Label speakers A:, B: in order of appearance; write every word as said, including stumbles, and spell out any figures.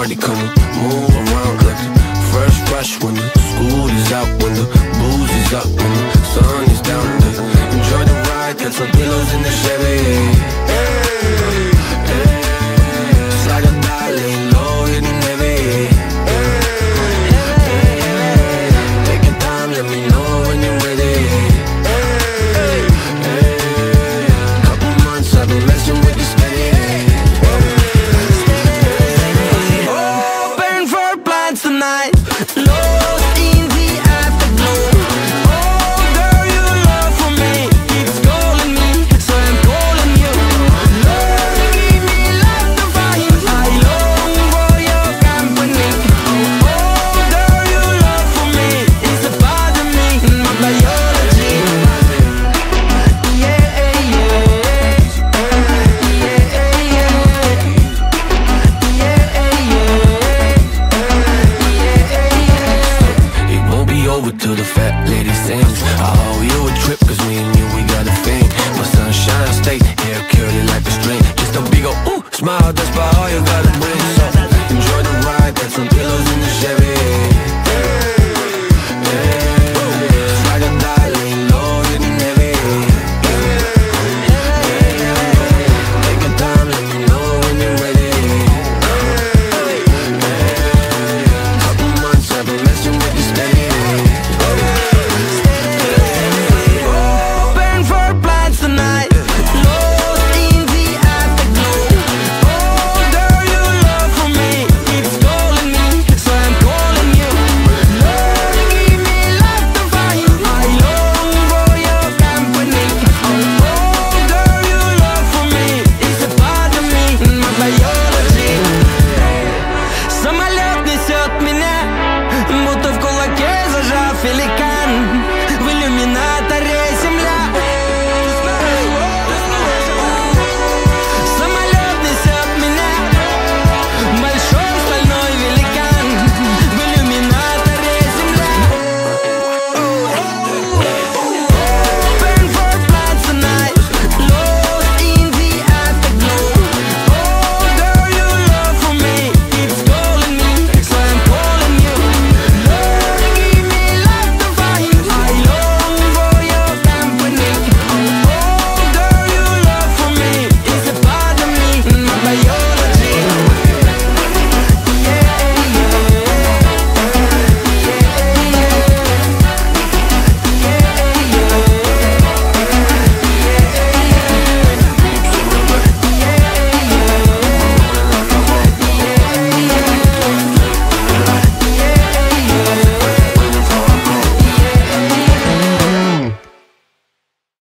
A: party, come on, move around like the first rush when the school is out, when the booze is up, when the sun is down. Enjoy the ride, got some pillows in the Chevy. Hey, hey, slide or die, lay low, hitting heavy. Hey, hey, take your time, let me know when you're ready. Hey, hey, couple months I've been messing with this steady. Open for plans tonight, lost in the afterglow. Oh girl, your love for me keeps calling me, so I'm calling you. Lord, give me love to find, I long for your company. Oh girl, your love for me is a part of me, my biology. Yeah, yeah, yeah, yeah, yeah, yeah. It won't be over till the fat lady sings. I